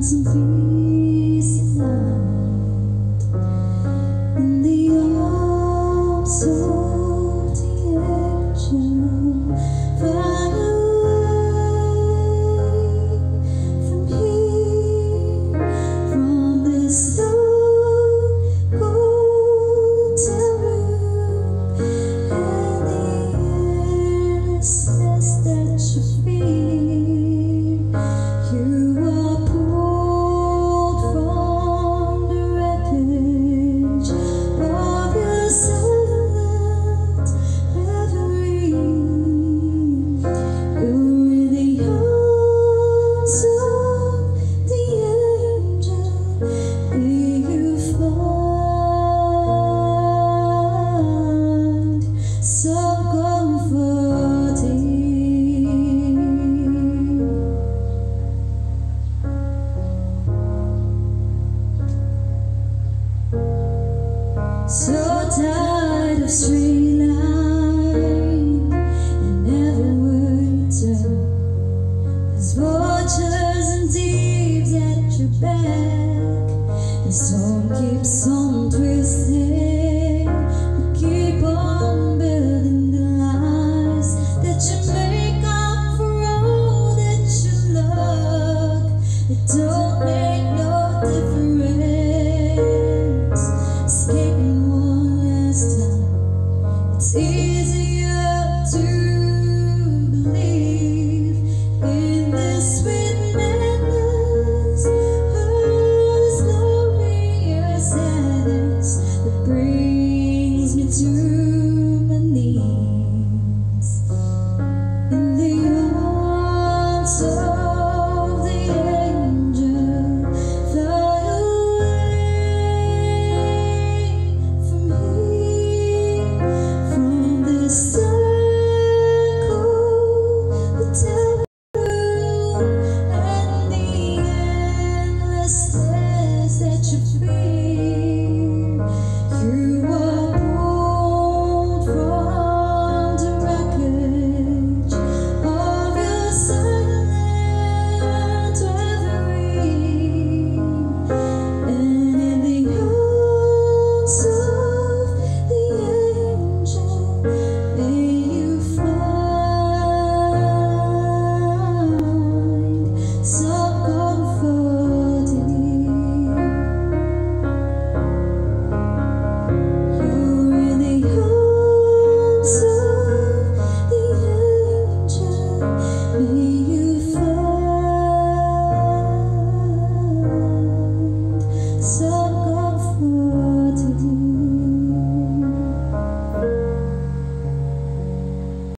some peace of mind in the arms of the angel. Fly away from here, from this stone cold room, and the endlessness that you feel. You are pulled from the wreckage of your silent reverie. You're in the arms of the angel. May you find some comforting. So tired of straight line and never would turn. There's vultures and thieves at your back. The storm keeps on twisting. You keep on building the lies that you make up for all that you love. It don't make no difference. Escaping one last time. It's easier to believe in this sweet madness. There's no real sadness that brings me to my knees. In the arms of the angel, fly away from here, from this circle hotel room, and the endlessness that you feel. You are pulled from the wreckage of your silent reverie, and in the arms of the angel, may you find some comforting. You're in the arms of the angel. May you find some